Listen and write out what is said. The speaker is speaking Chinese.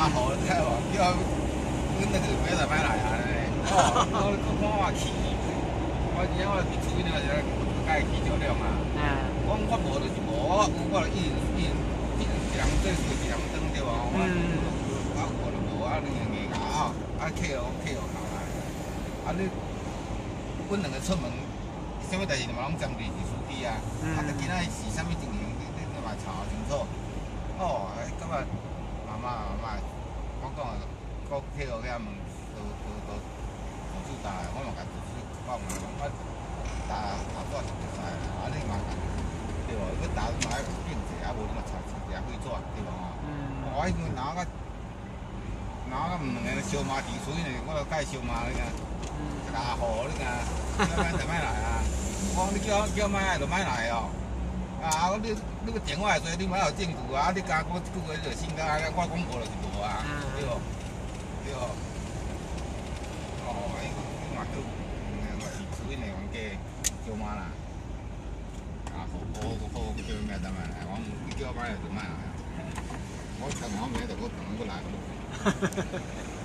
号，你睇喎，叫阮那个买来买来啊，我气，我而家我厝边那个该气少量啊。我无就是无，我就一人做事一人当对吧？我就无啊，你硬硬啊，客户好啦。啊你，阮两个出门，啥物代志嘛拢针对是司机啊。你今仔是啥物情形，你嘛查清楚。哦，感觉慢慢，我讲啊，客户遐问，都住大，我嘛甲住讲嘛，我大多是袂使啦，啊你嘛对无？你大嘛要变者，啊无你嘛查一下几纸，对无吼？我迄阵拿毋两个烧麻糍，所以呢，我就介烧麻你个10号你个，买就买来啊！我讲你叫买来就买来哦。啊！你个电话会做，你买有证据啊！你加我一句话就信个，我讲无就是无啊，对无？对无？哦，伊嘛都，嘛是属于那款计烧麻啦。好，叫咩得买来？我你叫买来就买来。我趁我买就我等我来。